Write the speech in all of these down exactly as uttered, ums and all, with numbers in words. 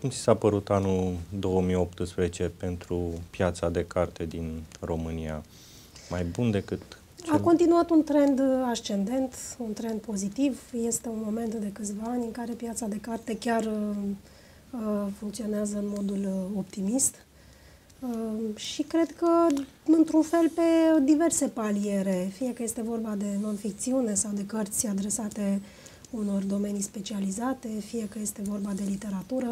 cum ți s-a părut anul două mii optsprezece pentru piața de carte din România? Mai bun decât... A continuat un trend ascendent, un trend pozitiv. Este un moment de câțiva ani în care piața de carte chiar uh, funcționează în modul uh, optimist. Uh, și cred că, într-un fel, pe diverse paliere, fie că este vorba de non-ficțiune sau de cărți adresate unor domenii specializate, fie că este vorba de literatură.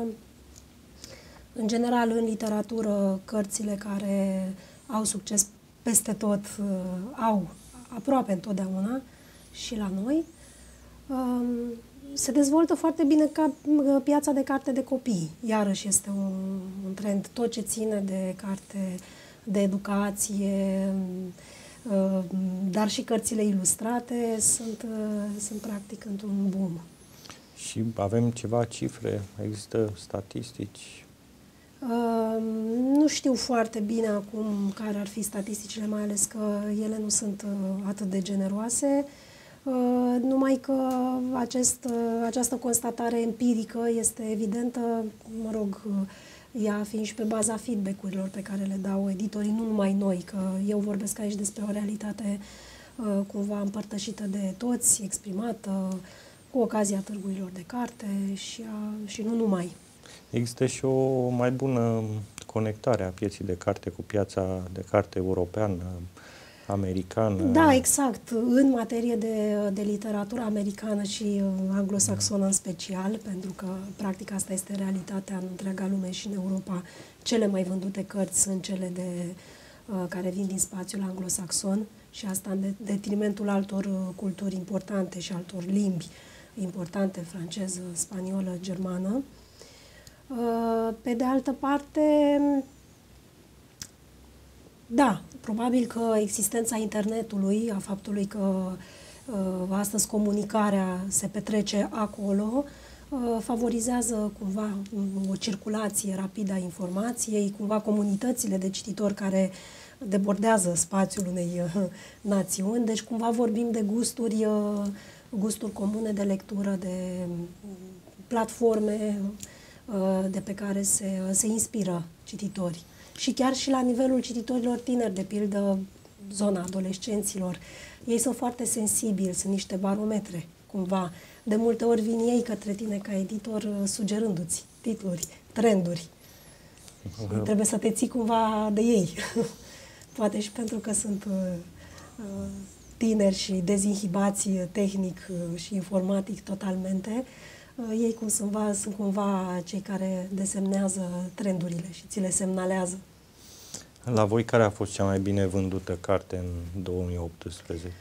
În general, în literatură, cărțile care au succes peste tot uh, au aproape întotdeauna și la noi. Uh, se dezvoltă foarte bine ca uh, piața de carte de copii. Iarăși este un, un trend. Tot ce ține de carte de educație, uh, dar și cărțile ilustrate sunt, uh, sunt practic într-un boom. Și avem ceva cifre? Există statistici? Uh, nu știu foarte bine acum care ar fi statisticile, mai ales că ele nu sunt uh, atât de generoase, uh, numai că acest, uh, această constatare empirică este evidentă, mă rog, uh, ea fiind și pe baza feedback-urilor pe care le dau editorii, nu numai noi, că eu vorbesc aici despre o realitate uh, cumva împărtășită de toți, exprimată cu ocazia târgurilor de carte și, a, și nu numai. Există și o mai bună conectare a pieții de carte cu piața de carte europeană, americană. Da, exact. În materie de, de literatură americană și anglosaxonă în special, pentru că, practic, asta este realitatea în întreaga lume și în Europa. Cele mai vândute cărți sunt cele de, uh, care vin din spațiul anglosaxon și asta în detrimentul altor uh, culturi importante și altor limbi importante, franceză, spaniolă, germană. Pe de altă parte, da, probabil că existența internetului, a faptului că uh, astăzi comunicarea se petrece acolo, uh, favorizează cumva o circulație rapidă a informației, cumva comunitățile de cititori care debordează spațiul unei uh, națiuni, deci cumva vorbim de gusturi, uh, gusturi comune de lectură, de platforme de pe care se, se inspiră cititorii. Și chiar și la nivelul cititorilor tineri, de pildă zona adolescenților, ei sunt foarte sensibili, sunt niște barometre, cumva. De multe ori vin ei către tine ca editor sugerându-ți titluri, trenduri. Uh-huh. Trebuie să te ții cumva de ei. Poate și pentru că sunt uh, tineri și dezinhibați tehnic și informatic totalmente, ei cum sunt, sunt cumva cei care desemnează trendurile și ți le semnalează. La voi, care a fost cea mai bine vândută carte în două mii optsprezece?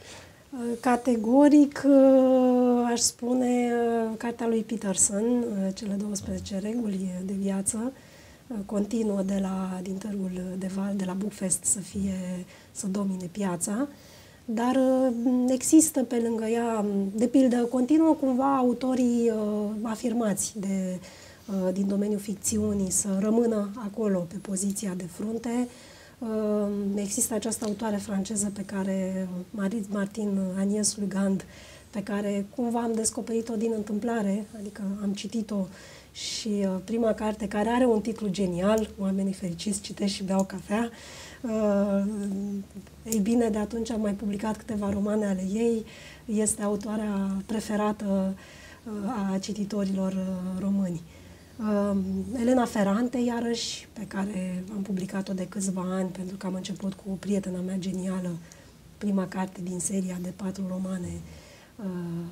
Categoric, aș spune cartea lui Peterson, Cele douăsprezece reguli de viață, continuă de la, din Târgul de Val, de la Bookfest să fie, să domine piața. Dar există pe lângă ea, de pildă, continuă cumva autorii uh, afirmați de, uh, din domeniul ficțiunii să rămână acolo pe poziția de frunte. Uh, există această autoare franceză pe care, Marie Martin Agnès Lugand, pe care cumva am descoperit-o din întâmplare, adică am citit-o și uh, prima carte care are un titlu genial, Oamenii fericiți citesc și beau cafea. Uh, ei bine, de atunci am mai publicat câteva romane ale ei. Este autoarea preferată uh, a cititorilor uh, români. Uh, Elena Ferrante, iarăși, pe care am publicat-o de câțiva ani, pentru că am început cu prietena mea genială, prima carte din seria de patru romane, uh,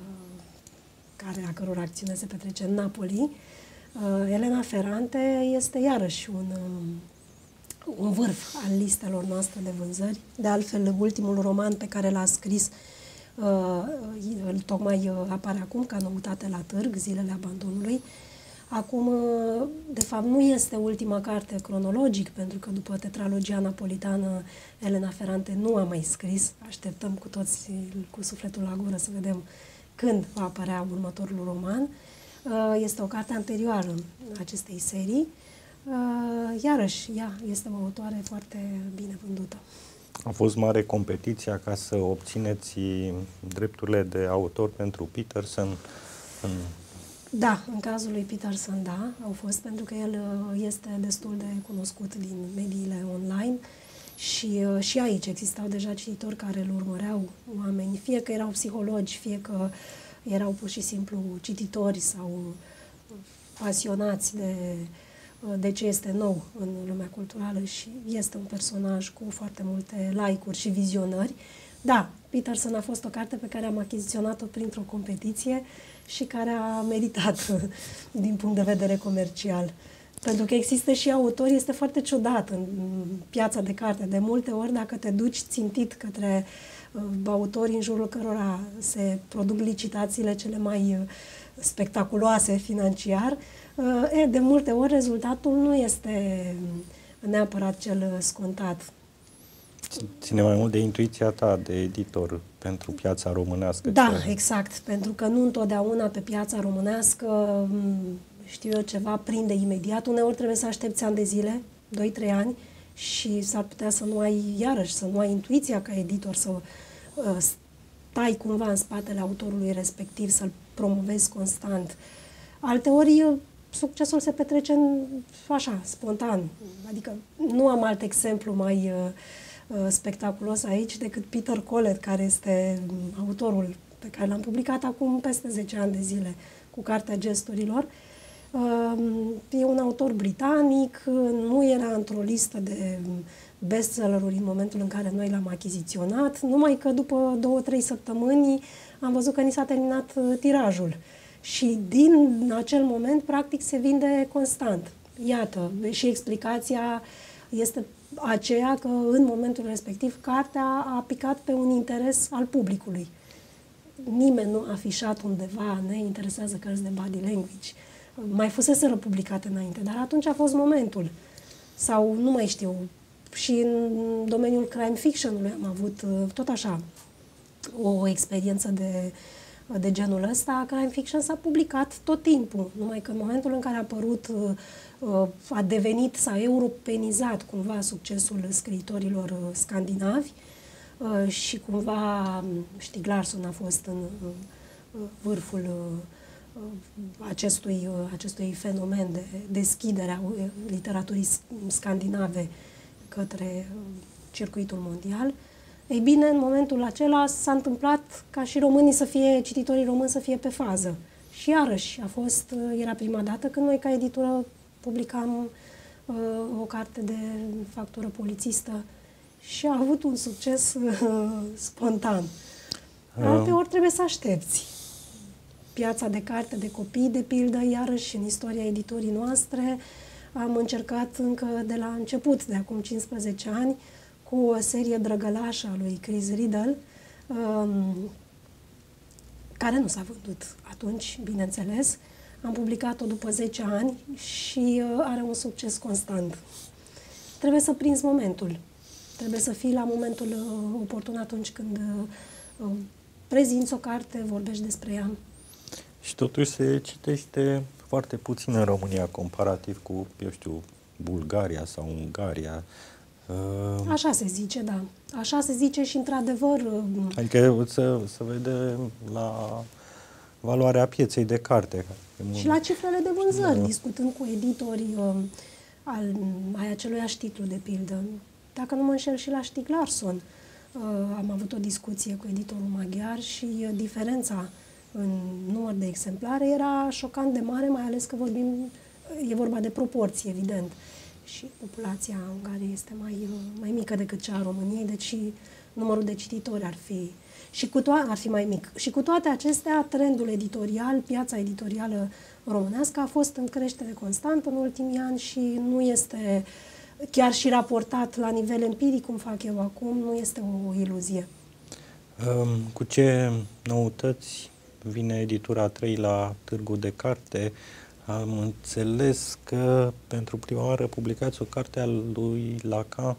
care, a căror acțiune se petrece în Napoli. Uh, Elena Ferrante este iarăși un... Uh, un vârf al listelor noastre de vânzări. De altfel, ultimul roman pe care l-a scris uh, tocmai uh, apare acum ca noutate la târg, Zilele abandonului. Acum, uh, de fapt, nu este ultima carte cronologic, pentru că după tetralogia napolitană, Elena Ferrante nu a mai scris. Așteptăm cu toți cu sufletul la gură să vedem când va apărea următorul roman. Uh, este o carte anterioară acestei serii. Uh, iarăși, ea este o autoare foarte bine vândută. A fost mare competiția ca să obțineți drepturile de autor pentru Peterson în Da, în cazul lui Peterson, da, au fost, pentru că el este destul de cunoscut din mediile online și, și aici existau deja cititori care îl urmăreau, oameni, fie că erau psihologi, fie că erau pur și simplu cititori sau pasionați de, de ce este nou în lumea culturală și este un personaj cu foarte multe like-uri și vizionări. Da, Peterson a fost o carte pe care am achiziționat-o printr-o competiție și care a meritat din punct de vedere comercial. Pentru că există și autori, este foarte ciudat în piața de carte. De multe ori, dacă te duci țintit către uh, autori în jurul cărora se produc licitațiile cele mai uh, spectaculoase financiar, uh, e, de multe ori rezultatul nu este neapărat cel scontat. Ține mai mult de intuiția ta de editor pentru piața românească. Da, ce... exact. Pentru că nu întotdeauna pe piața românească, știu eu, ceva prinde imediat. Uneori trebuie să aștepți ani de zile, doi trei ani, și s-ar putea să nu ai, iarăși, să nu ai intuiția ca editor, să uh, stai cumva în spatele autorului respectiv, să-l promovezi constant. Alteori, succesul se petrece în, așa, spontan. Adică nu am alt exemplu mai... Uh, spectaculos aici decât Peter Collett, care este autorul pe care l-am publicat acum peste zece ani de zile cu Cartea Gesturilor. E un autor britanic, nu era într-o listă de bestselleruri în momentul în care noi l-am achiziționat, numai că după două, trei săptămâni am văzut că ni s-a terminat tirajul. Și din acel moment, practic, se vinde constant. Iată, și explicația este aceea că în momentul respectiv cartea a picat pe un interes al publicului. Nimeni nu a afișat undeva, ne interesează cărți de body language. Mai fuseseră publicate înainte, dar atunci a fost momentul. Sau, nu mai știu, și în domeniul crime fiction-ului am avut tot așa o experiență de, de genul ăsta. Crime fiction s-a publicat tot timpul, numai că în momentul în care a apărut, a devenit, s-a europenizat cumva succesul scriitorilor scandinavi și cumva Stieg Larsson a fost în vârful acestui, acestui fenomen de deschidere a literaturii scandinave către circuitul mondial. Ei bine, în momentul acela s-a întâmplat ca și românii să fie, cititorii români să fie pe fază. Și iarăși a fost, era prima dată când noi ca editură publicam uh, o carte de factură polițistă și a avut un succes uh, spontan. Alteori trebuie să aștepți. Piața de carte de copii, de pildă, iarăși în istoria editurii noastre, am încercat încă de la început, de acum cincisprezece ani, cu o serie drăgălașă a lui Chris Riddle, um, care nu s-a vândut atunci, bineînțeles. Am publicat-o după zece ani și uh, are un succes constant. Trebuie să prinzi momentul. Trebuie să fii la momentul uh, oportun atunci când uh, uh, prezinți o carte, vorbești despre ea. Și totuși se citește foarte puțin în România, comparativ cu, eu știu, Bulgaria sau Ungaria. Așa se zice, da. Așa se zice și, într-adevăr... Adică să, să vede la valoarea pieței de carte. Și la cifrele de vânzări, da. Discutând cu editori uh, al, ai aceluiași titlu, de pildă. Dacă nu mă înșel, și la Stieg Larsson uh, am avut o discuție cu editorul maghiar și uh, diferența în număr de exemplare era șocant de mare, mai ales că vorbim, e vorba de proporții, evident. Și populația Ungariei este mai, mai mică decât cea a României, deci numărul de cititori ar fi, și cu to- ar fi mai mic. Și cu toate acestea, trendul editorial, piața editorială românească a fost în creștere constantă în ultimii ani și nu este, chiar și raportat la nivel empiric, cum fac eu acum, nu este o iluzie. Cu ce noutăți vine editura trei la Târgu de Carte? Am înțeles că pentru prima oară publicați o carte a lui Lacan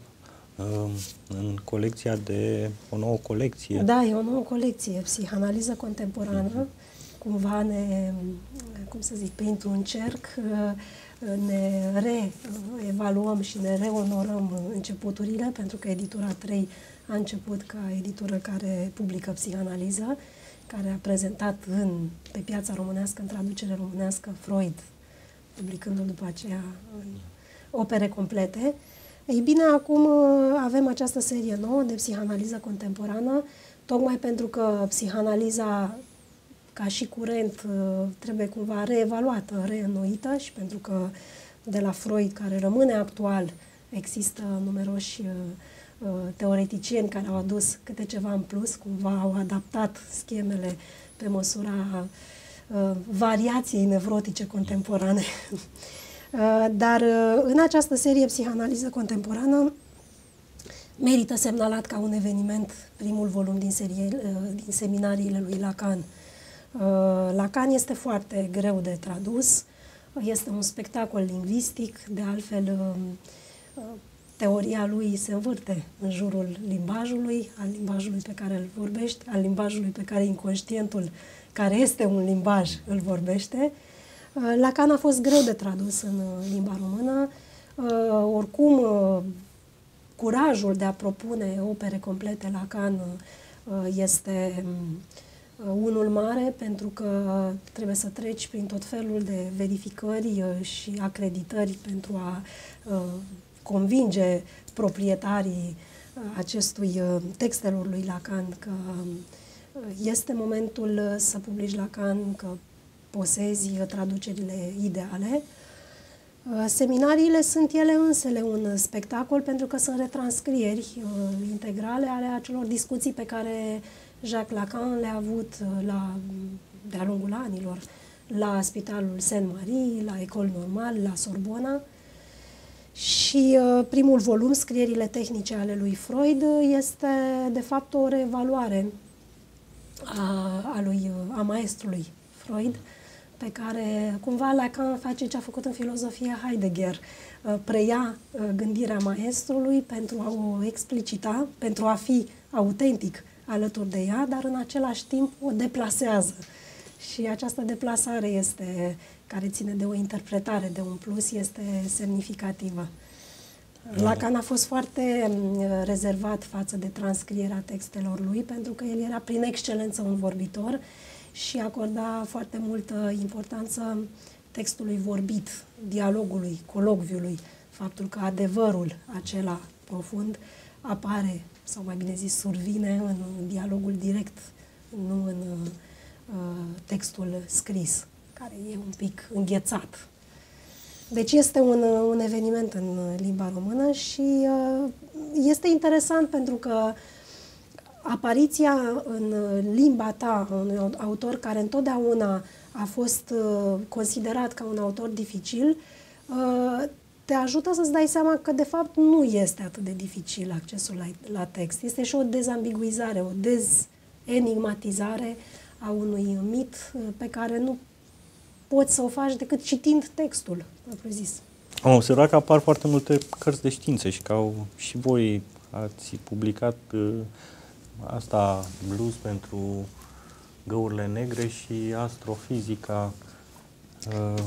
în colecția de, o nouă colecție. Da, e o nouă colecție, psihanaliză contemporană. Uh-huh. Cumva ne, cum să zic, printr-un cerc, ne reevaluăm și ne reonorăm începuturile, pentru că editura trei a început ca editură care publică psihanaliză care a prezentat în, pe piața românească, în traducere românească, Freud, publicându-l după aceea în opere complete. Ei bine, acum avem această serie nouă de psihanaliză contemporană, tocmai pentru că psihanaliza, ca și curent, trebuie cumva reevaluată, reînnoită și pentru că de la Freud, care rămâne actual, există numeroși teoreticieni care au adus câte ceva în plus, cumva au adaptat schemele pe măsura variației nevrotice contemporane. Dar în această serie psihanaliză contemporană merită semnalat ca un eveniment primul volum din, serie, din seminariile lui Lacan. Lacan este foarte greu de tradus, este un spectacol lingvistic, de altfel teoria lui se învârte în jurul limbajului, al limbajului pe care îl vorbești, al limbajului pe care inconștientul, care este un limbaj, îl vorbește. Lacan a fost greu de tradus în limba română, oricum curajul de a propune opere complete Lacan este unul mare, pentru că trebuie să treci prin tot felul de verificări și acreditări pentru a convinge proprietarii acestui textelor lui Lacan că este momentul să publici Lacan, că posezi traducerile ideale. Seminariile sunt ele însele un spectacol, pentru că sunt retranscrieri integrale ale acelor discuții pe care Jacques Lacan le-a avut la, de-a lungul anilor la Spitalul Sainte-Marie, la École Normale, la Sorbona. Și uh, primul volum, Scrierile tehnice ale lui Freud, este de fapt o reevaluare a, a, lui, a maestrului Freud, pe care cumva Lacan face ce a făcut în filozofia Heidegger, uh, preia uh, gândirea maestrului pentru a o explicita, pentru a fi autentic alături de ea, dar în același timp o deplasează. Și această deplasare este, care ține de o interpretare, de un plus, este semnificativă. Lacan a fost foarte rezervat față de transcrierea textelor lui, pentru că el era prin excelență un vorbitor și acorda foarte multă importanță textului vorbit, dialogului, colocviului, faptul că adevărul acela profund apare, sau mai bine zis, survine în dialogul direct, nu în textul scris, care e un pic înghețat. Deci este un, un eveniment în limba română și este interesant pentru că apariția în limba ta a unui autor care întotdeauna a fost considerat ca un autor dificil, te ajută să-ți dai seama că de fapt nu este atât de dificil accesul la, la text. Este și o dezambiguizare, o dezenigmatizare a unui mit pe care nu poți să o faci decât citind textul, propriu-zis. Am observat că apar foarte multe cărți de știință și că au, și voi ați publicat uh, asta, Blues pentru găurile negre și Astrofizica. Uh,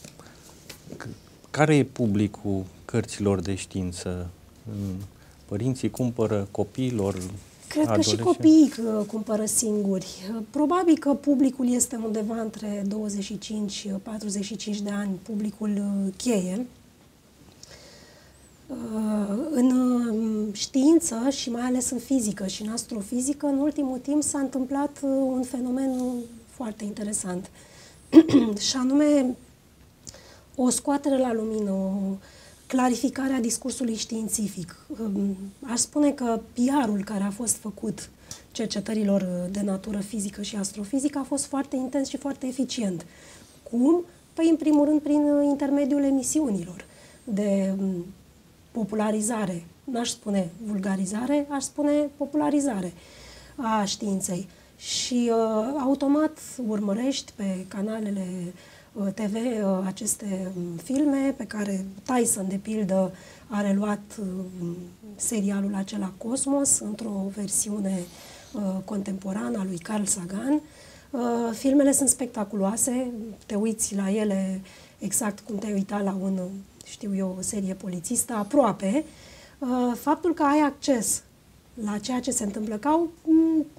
care e publicul cărților de știință? Părinții cumpără copiilor? Cred că și copiii cumpără singuri. Probabil că publicul este undeva între douăzeci și cinci - patruzeci și cinci de ani, publicul cheie. În știință și mai ales în fizică și în astrofizică, în ultimul timp s-a întâmplat un fenomen foarte interesant. Și anume o scoatere la lumină, o clarificarea discursului științific. Aș spune că P R-ul care a fost făcut cercetărilor de natură fizică și astrofizică a fost foarte intens și foarte eficient. Cum? Păi, în primul rând, prin intermediul emisiunilor de popularizare. N-aș spune vulgarizare, aș spune popularizare a științei. Și uh, automat urmărești pe canalele T V aceste filme pe care Tyson, de pildă, a reluat serialul acela Cosmos într-o versiune contemporană a lui Carl Sagan. Filmele sunt spectaculoase, te uiți la ele exact cum te-ai uitat la un, știu eu, o serie polițistă, aproape. Faptul că ai acces la ceea ce se întâmplă, că au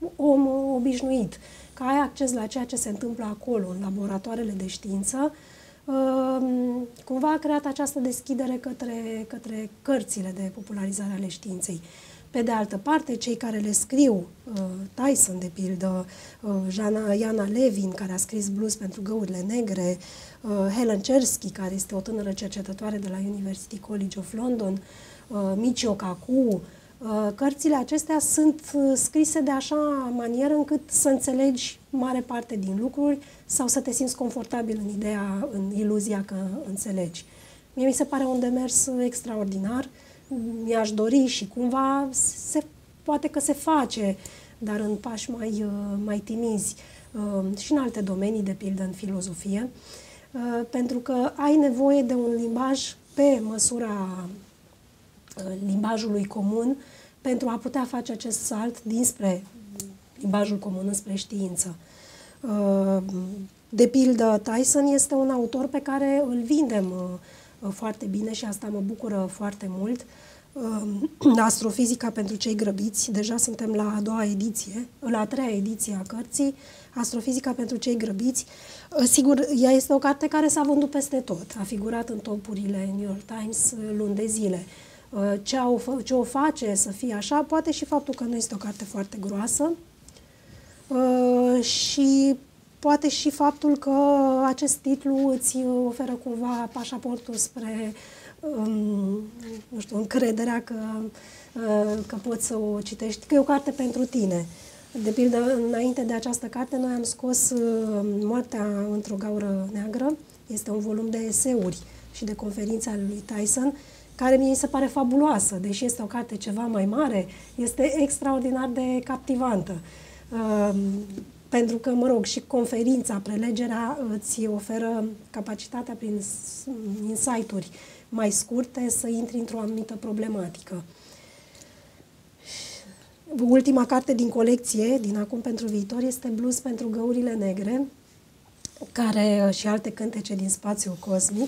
om obișnuit, că ai acces la ceea ce se întâmplă acolo, în laboratoarele de știință, cumva a creat această deschidere către, către cărțile de popularizare ale științei. Pe de altă parte, cei care le scriu, Tyson, de pildă, Jana, Jana Levin, care a scris Blues pentru găurile negre, Helen Chersky, care este o tânără cercetătoare de la University College of London, Michio Kaku, cărțile acestea sunt scrise de așa manieră încât să înțelegi mare parte din lucruri sau să te simți confortabil în ideea, în iluzia că înțelegi. Mie mi se pare un demers extraordinar, mi-aș dori și cumva se, poate că se face, dar în pași mai, mai timizi și în alte domenii, de pildă în filozofie, pentru că ai nevoie de un limbaj pe măsura limbajului comun pentru a putea face acest salt dinspre limbajul comun înspre știință. De pildă, Tyson este un autor pe care îl vindem foarte bine și asta mă bucură foarte mult. Astrofizica pentru cei grăbiți, deja suntem la a doua ediție, la a treia ediție a cărții, Astrofizica pentru cei grăbiți. Sigur, ea este o carte care s-a vândut peste tot, a figurat în topurile New York Times luni de zile. Ce o, ce o face să fie așa, poate și faptul că nu este o carte foarte groasă și poate și faptul că acest titlu îți oferă cumva pașaportul spre, nu știu, încrederea că, că poți să o citești, că e o carte pentru tine. De pildă, înainte de această carte, noi am scos Moartea într-o gaură neagră. Este un volum de eseuri și de conferințe ale lui Tyson, care mi se pare fabuloasă, deși este o carte ceva mai mare, este extraordinar de captivantă. Uh, pentru că, mă rog, și conferința, prelegerea îți oferă capacitatea prin insight-uri mai scurte să intri într-o anumită problematică. Ultima carte din colecție, din Acum pentru viitor, este Blues pentru găurile negre, care, și alte cântece din spațiul cosmic,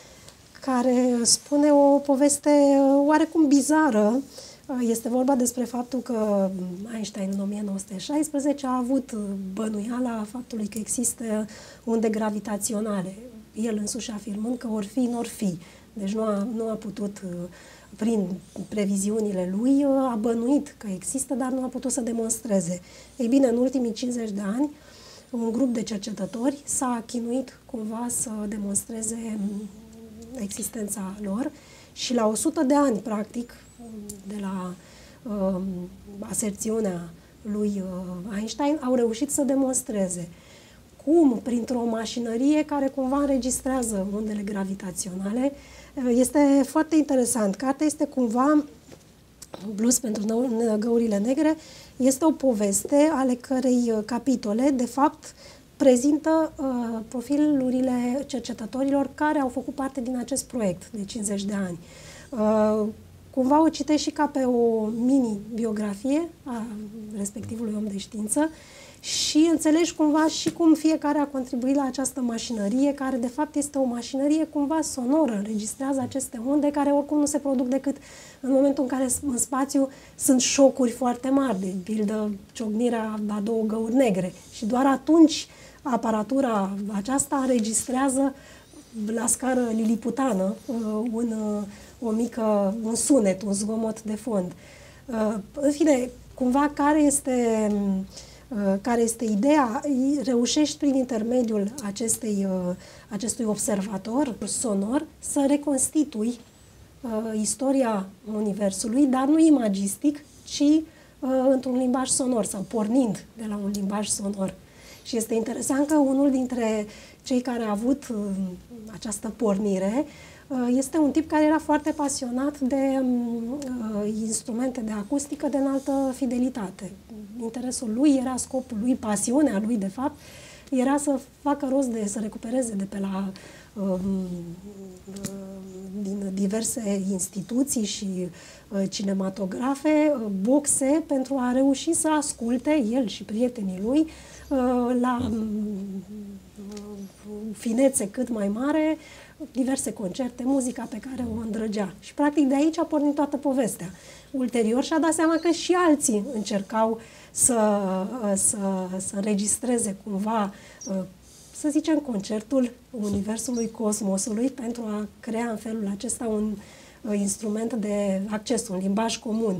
care spune o poveste oarecum bizară. Este vorba despre faptul că Einstein în o mie nouă sute șaisprezece a avut bănuiala faptului că există unde gravitaționale, el însuși afirmând că or fi, n-or fi. Deci nu a, nu a putut, prin previziunile lui, a bănuit că există, dar nu a putut să demonstreze. Ei bine, în ultimii cincizeci de ani, un grup de cercetători s-a chinuit cumva să demonstreze existența lor și la o sută de ani, practic, de la uh, aserțiunea lui uh, Einstein, au reușit să demonstreze cum, printr-o mașinărie care cumva înregistrează undele gravitaționale. Este foarte interesant. Cartea este cumva, Blues pentru găurile negre, este o poveste ale cărei capitole, de fapt, prezintă uh, profilurile cercetătorilor care au făcut parte din acest proiect de cincizeci de ani. Uh, cumva o citești și ca pe o mini-biografie a respectivului om de știință și înțelegi cumva și cum fiecare a contribuit la această mașinărie, care de fapt este o mașinărie cumva sonoră, înregistrează aceste unde care oricum nu se produc decât în momentul în care în spațiu sunt șocuri foarte mari, de pildă ciocnirea a două găuri negre. Și doar atunci aparatura aceasta înregistrează la scară liliputană un, o mică, un sunet, un zgomot de fond. În fine, cumva care este, care este ideea? Reușești prin intermediul acestei, acestui observator sonor să reconstitui istoria Universului, dar nu imagistic, ci într-un limbaj sonor sau pornind de la un limbaj sonor. Și este interesant că unul dintre cei care a avut uh, această pornire uh, este un tip care era foarte pasionat de uh, instrumente de acustică de înaltă fidelitate. Interesul lui era scopul lui, pasiunea lui, de fapt, era să facă rost de, să recupereze de pe la uh, din diverse instituții și uh, cinematografe, uh, boxe, pentru a reuși să asculte, el și prietenii lui, la finețe cât mai mare, diverse concerte, muzica pe care o îndrăgea. Și practic de aici a pornit toată povestea. Ulterior și-a dat seama că și alții încercau să, să, să înregistreze cumva, să zicem, concertul Universului, Cosmosului, pentru a crea în felul acesta un instrument de acces, un limbaj comun.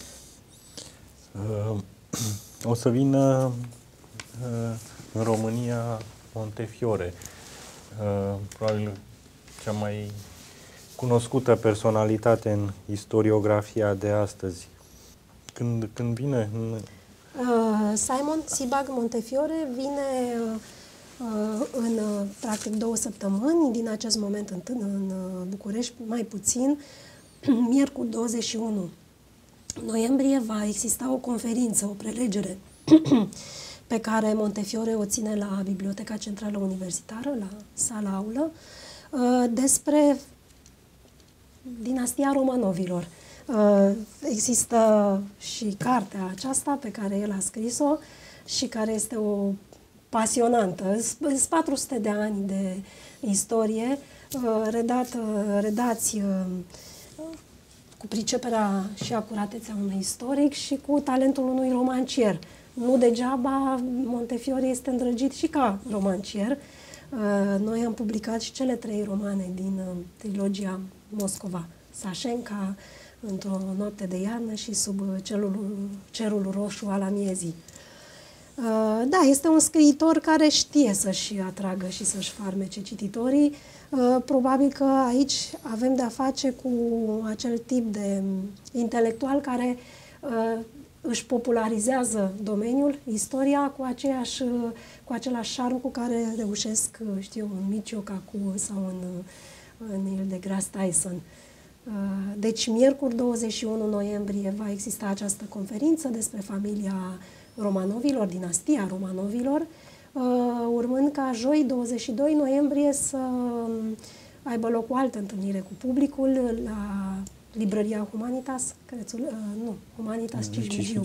Uh, o să vină uh, în România Montefiore, uh, probabil cea mai cunoscută personalitate în istoriografia de astăzi. Când, când vine? În... Uh, Simon Sebag Montefiore vine uh, în uh, practic două săptămâni, din acest moment în, în uh, București, mai puțin, miercuri douăzeci și unu noiembrie va exista o conferință, o prelegere pe care Montefiore o ține la Biblioteca Centrală Universitară, la sala aulă, uh, despre dinastia Romanovilor. Uh, există și cartea aceasta pe care el a scris-o și care este o pasionantă. Sunt patru sute de ani de istorie, uh, redat, uh, redați uh, cu priceperea și acuratețea unui istoric și cu talentul unui romancier. Nu degeaba Montefiore este îndrăgit și ca romancier. Uh, noi am publicat și cele trei romane din uh, trilogia Moscova. Sașenca, Într-o noapte de iarnă și Sub celul, cerul roșu al amiezii. Uh, da, este un scriitor care știe să-și atragă și să-și farmece cititorii. Uh, probabil că aici avem de-a face cu acel tip de intelectual care uh, își popularizează domeniul, istoria, cu, aceeași, cu același șarm cu care reușesc, știu, în Michio Kaku sau în, în Neil deGrasse Tyson. Deci, miercuri douăzeci și unu noiembrie va exista această conferință despre familia Romanovilor, dinastia Romanovilor, urmând ca joi douăzeci și doi noiembrie să aibă loc o altă întâlnire cu publicul la librăria Humanitas, crețul, nu, Humanitas Cismigiu,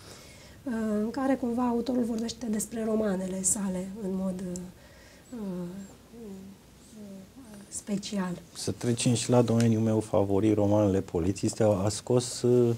în care cumva autorul vorbește despre romanele sale în mod special. Să trecem și la domeniul meu favorit, romanele polițiste. A scos uh,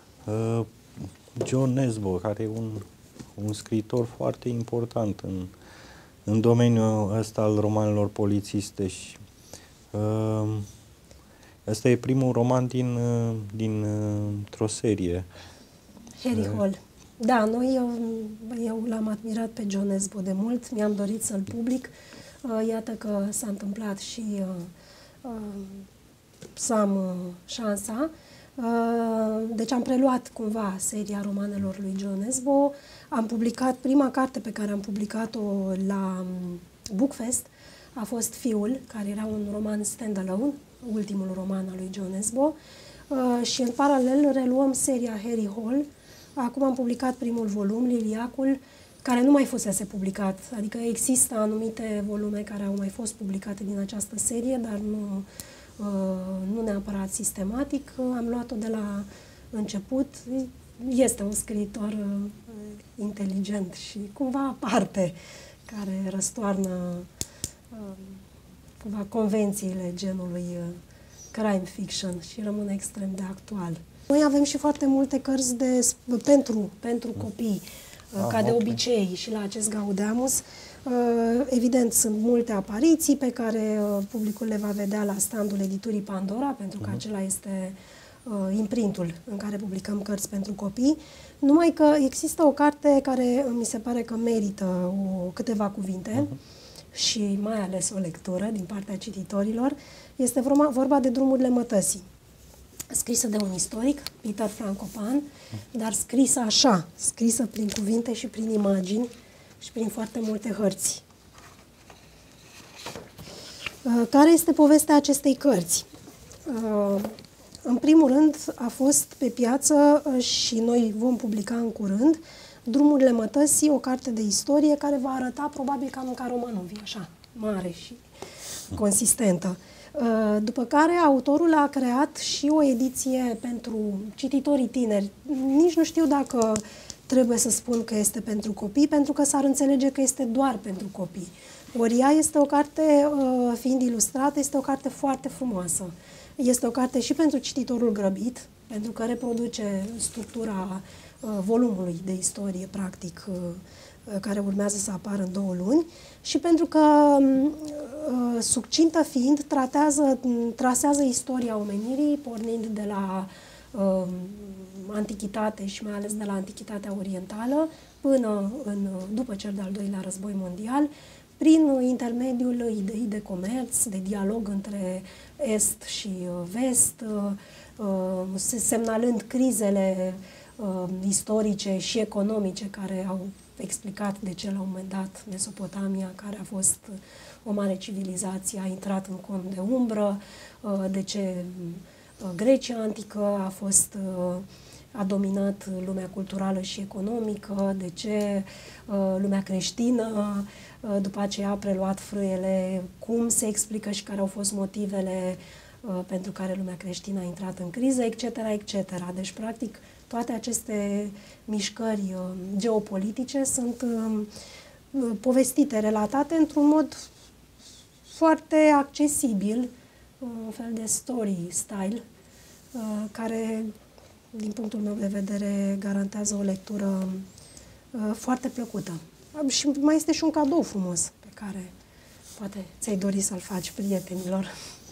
John Nesbo, care e un, un scriitor foarte important în, în domeniul ăsta al romanelor polițiste. Și, uh, ăsta e primul roman din, uh, din uh, o serie. Harry uh. Hole. Da, noi, eu, eu l-am admirat pe John Nesbo de mult, mi-am dorit să-l public. Uh, iată că s-a întâmplat și uh, uh, să am uh, șansa. Uh, deci am preluat cumva seria romanelor lui John Nesbo. Am publicat, prima carte pe care am publicat-o la um, Bookfest a fost Fiul, care era un roman stand-alone, ultimul roman al lui John Nesbo. Uh, și în paralel reluăm seria Harry Hole. Acum am publicat primul volum, Liliacul, care nu mai fusese publicat. Adică există anumite volume care au mai fost publicate din această serie, dar nu, uh, nu neapărat sistematic. Am luat-o de la început. Este un scriitor uh, inteligent și cumva aparte, care răstoarnă uh, cumva convențiile genului uh, crime fiction și rămâne extrem de actual. Noi avem și foarte multe cărți de, pentru, pentru copii, ah, ca de okay. obicei și la acest Gaudeamus. Evident, sunt multe apariții pe care publicul le va vedea la standul editurii Pandora, pentru că uh-huh. acela este imprintul în care publicăm cărți pentru copii. Numai că există o carte care mi se pare că merită o, câteva cuvinte uh-huh. și mai ales o lectură din partea cititorilor. Este vorba, vorba de Drumurile Mătăsii, scrisă de un istoric, Peter Frankopan, dar scrisă așa, scrisă prin cuvinte și prin imagini și prin foarte multe hărți. Care este povestea acestei cărți? În primul rând, a fost pe piață și noi vom publica în curând Drumurile Mătăsii, o carte de istorie care va arăta probabil cam ca Romanovii, așa, mare și consistentă. După care autorul a creat și o ediție pentru cititorii tineri. Nici nu știu dacă trebuie să spun că este pentru copii, pentru că s-ar înțelege că este doar pentru copii. Ori ea este o carte, fiind ilustrată, este o carte foarte frumoasă. Este o carte și pentru cititorul grăbit, pentru că reproduce structura volumului de istorie, practic, care urmează să apară în două luni, și pentru că, succintă fiind, tratează, trasează istoria omenirii, pornind de la uh, antichitate și mai ales de la antichitatea orientală până în, după cel de-al doilea război mondial, prin intermediul ideii de comerț, de dialog între Est și Vest, semnalând crizele istorice și economice care au explicat de ce la un moment dat Mesopotamia, care a fost o mare civilizație, a intrat în cont de umbră, de ce Grecia antică a fost, a dominat lumea culturală și economică, de ce lumea creștină după aceea a preluat frâiele, cum se explică și care au fost motivele pentru care lumea creștină a intrat în criză, et cetera, et cetera. Deci, practic, toate aceste mișcări geopolitice sunt povestite, relatate într-un mod foarte accesibil, un fel de story style, care, din punctul meu de vedere, garantează o lectură foarte plăcută. Și mai este și un cadou frumos pe care poate ți-ai dori să-l faci prietenilor.